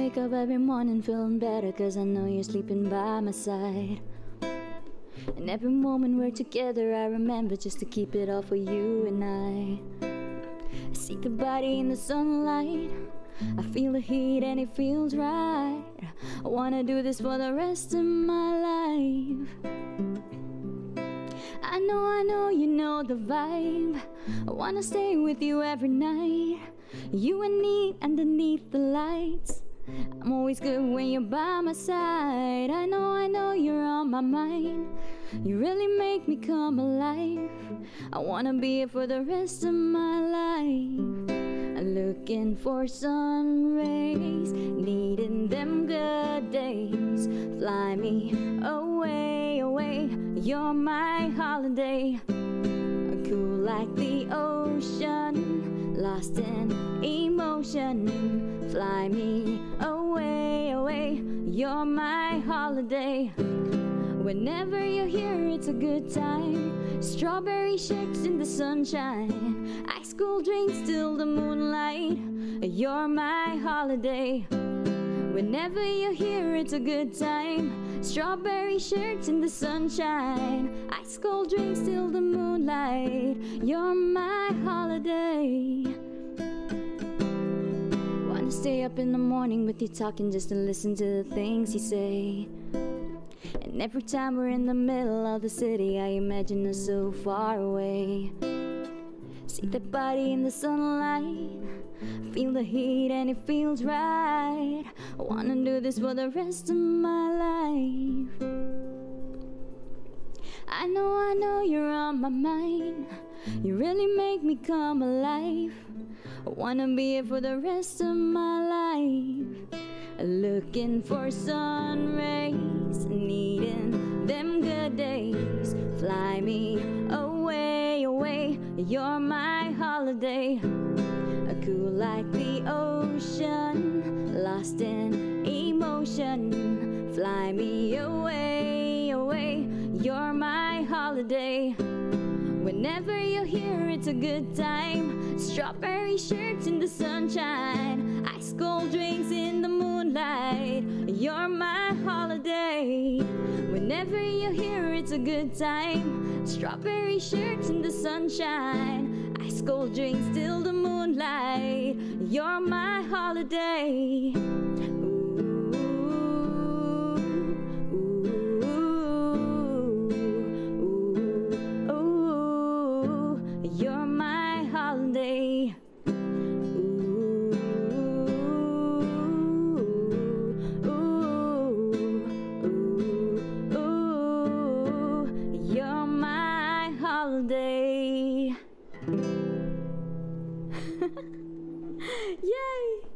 wake up every morning feeling better, 'cause I know you're sleeping by my side. And every moment we're together I remember just to keep it all for you and I see the body in the sunlight, I feel the heat and it feels right. I wanna do this for the rest of my life. I know, you know the vibe. I wanna stay with you every night, you and me underneath the lights. I'm always good when you're by my side. I know you're on my mind. You really make me come alive. I wanna be here for the rest of my life. I'm looking for sun rays, needing them good days. Fly me away, away, you're my holiday. Cool like the ocean, lost in emotion. Fly me away, away, you're my holiday. Whenever you're here it's a good time. Strawberry shakes in the sunshine, ice cold drinks till the moonlight. You're my holiday. Whenever you're here it's a good time. Strawberry shirts in the sunshine, ice cold drinks till the moonlight. You're my holiday. Wanna stay up in the morning with you talking just to listen to the things you say. And every time we're in the middle of the city I imagine us so far away. See that body in the sunlight, feel the heat and it feels right. I wanna do this for the rest of my life. I know you're on my mind. You really make me come alive. I wanna be here for the rest of my life. Looking for sun rays, needing them good days. Fly me away, away, you're my holiday. Cool like the ocean, lost in emotion. Fly me away, away, you're my holiday. Whenever you're here it's a good time. Strawberry shirts in the sunshine, ice cold drinks in the moonlight. You're my holiday. Whenever you're here it's a good time. Strawberry shirts in the sunshine, ice cold drinks till the moonlight. You're my holiday. You're my holiday. You're my holiday. Yay!